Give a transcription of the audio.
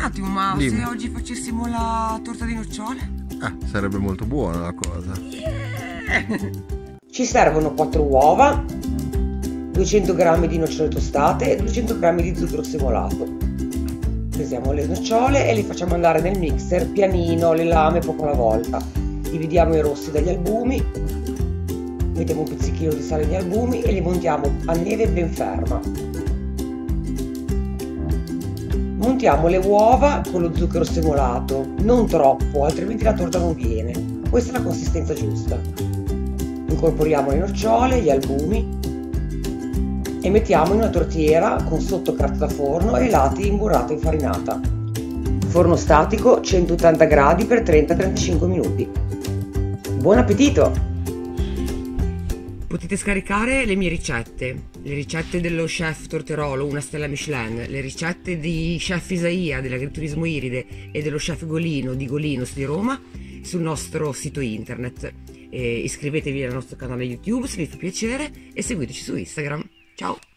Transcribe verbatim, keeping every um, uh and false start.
attimo, ma Dimmi. se oggi facessimo la torta di nocciole? Ah, sarebbe molto buona la cosa. Ci servono quattro uova, duecento grammi di nocciole tostate e duecento grammi di zucchero semolato. Pesiamo le nocciole e le facciamo andare nel mixer pianino, le lame poco alla volta. Dividiamo i rossi dagli albumi, mettiamo un pizzichino di sale negli albumi e li montiamo a neve ben ferma. Montiamo le uova con lo zucchero semolato, non troppo, altrimenti la torta non viene. Questa è la consistenza giusta. Incorporiamo le nocciole, gli albumi e mettiamo in una tortiera con sotto carta da forno e i lati in burrata infarinata. Forno statico centottanta gradi per trenta trentacinque minuti. Buon appetito! Potete scaricare le mie ricette, le ricette dello chef Torterolo, una stella Michelin, le ricette di chef Isaia dell'agriturismo Iride e dello chef Golino di Golinos di Roma sul nostro sito internet. E iscrivetevi al nostro canale YouTube se vi fa piacere e seguiteci su Instagram. Ciao!